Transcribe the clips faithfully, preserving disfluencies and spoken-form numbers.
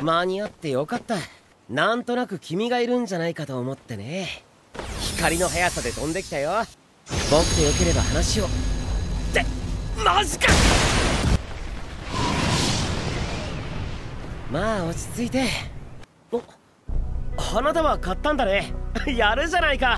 間に合ってよかった。なんとなく君がいるんじゃないかと思ってね。光の速さで飛んできたよ。僕でよければ話を。ってマジか。まあ落ち着いて。お、花束買ったんだね。やるじゃないか。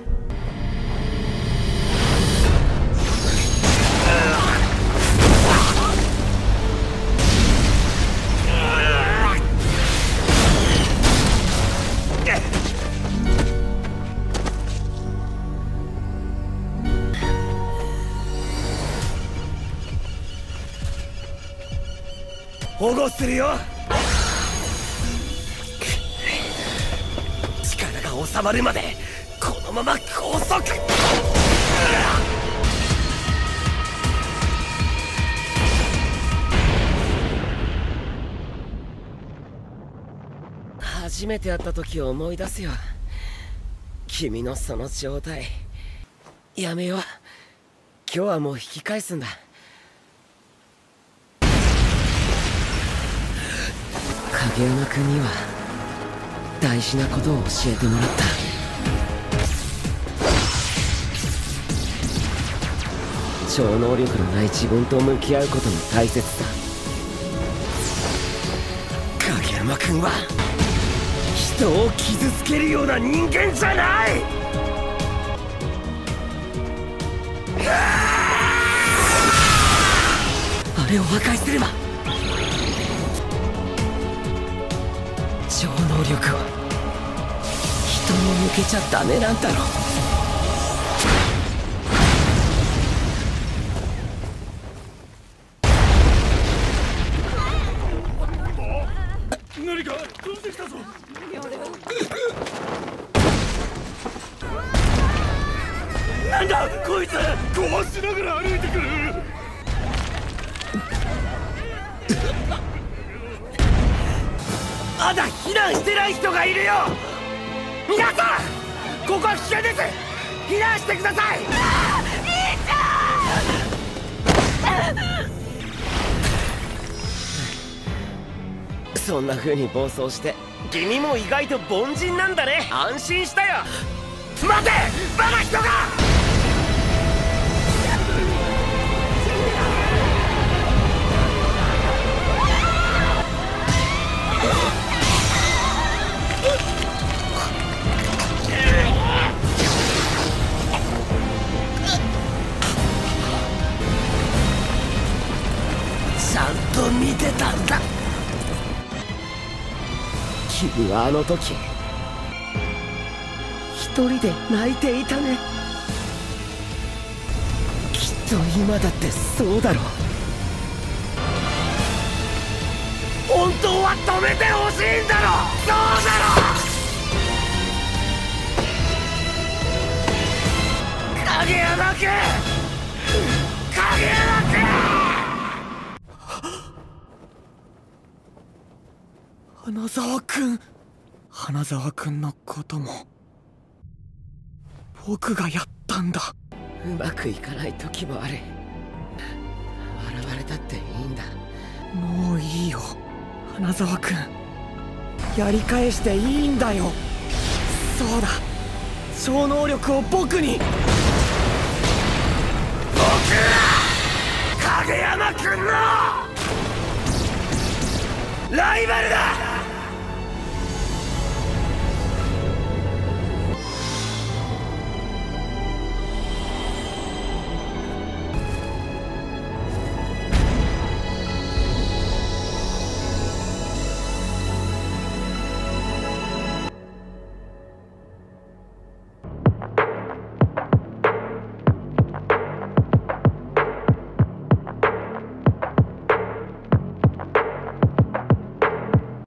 保護するよ。力が収まるまでこのまま拘束。初めて会った時を思い出すよ。君のその状態。やめよう。今日はもう引き返すんだ。影山君には大事なことを教えてもらった。超能力のない自分と向き合うことの大切さ。影山君は人を傷つけるような人間じゃない。あれを破壊すれば超能力は人に向けちゃダメなんだろ。 何か飛んできたぞ。なんだこいつ。ごましながら歩いてくる。 まだ避難してない人がいるよ。皆さんここは危険です。避難してください。兄ちゃん。そんな風に暴走して君も意外と凡人なんだね。安心したよ。待てまだ人が。ちゃんと見てたんだ。君はあの時一人で泣いていたね。きっと今だってそうだろう。本当は止めてほしいんだろ。そうだろ。影山君、影山君。 花沢君。花沢君のことも僕がやったんだ。 うまくいかない時もある。笑われたっていいんだ。 もういいよ花沢君。やり返していいんだよ。そうだ超能力を僕に。 僕は影山君のライバルだ。